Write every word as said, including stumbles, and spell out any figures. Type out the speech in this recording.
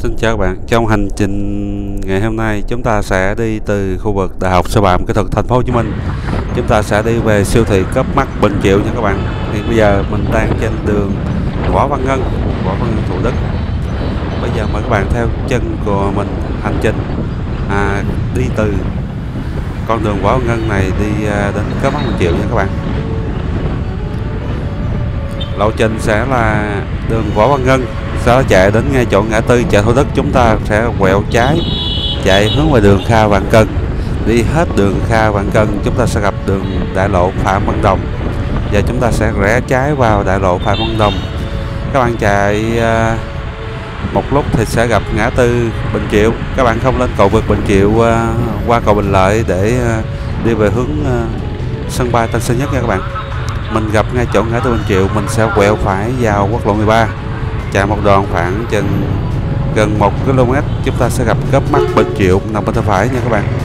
Xin chào các bạn. Trong hành trình ngày hôm nay, chúng ta sẽ đi từ khu vực Đại học Sư phạm Kỹ thuật Thành phố Hồ Chí Minh. Chúng ta sẽ đi về siêu thị cấp mắt Bình Triệu nha các bạn. Thì bây giờ mình đang trên đường Võ Văn Ngân, Võ Văn Ngân Thủ Đức. Bây giờ mời các bạn theo chân của mình hành trình à, đi từ con đường Võ Văn Ngân này đi à, đến cấp mắt Bình Triệu nha các bạn. Lộ trình sẽ là đường Võ Văn Ngân, sau đó chạy đến ngay chỗ ngã tư chợ Thủ Đức, chúng ta sẽ quẹo trái chạy hướng về đường Kha Vạn Cân. Đi hết đường Kha Vạn Cân, chúng ta sẽ gặp đường đại lộ Phạm Văn Đồng và chúng ta sẽ rẽ trái vào đại lộ Phạm Văn Đồng. Các bạn chạy uh, một lúc thì sẽ gặp ngã tư Bình Triệu. Các bạn không lên cầu vượt Bình Triệu, uh, qua cầu Bình Lợi để uh, đi về hướng uh, sân bay Tân Sơn Nhất nha các bạn. Mình gặp ngay chỗ ngã tư Bình Triệu, mình sẽ quẹo phải vào quốc lộ mười ba, chạy một đoạn khoảng chừng gần một ki lô mét, chúng ta sẽ gặp cấp mắt Bình Triệu nằm bên tay phải nha các bạn.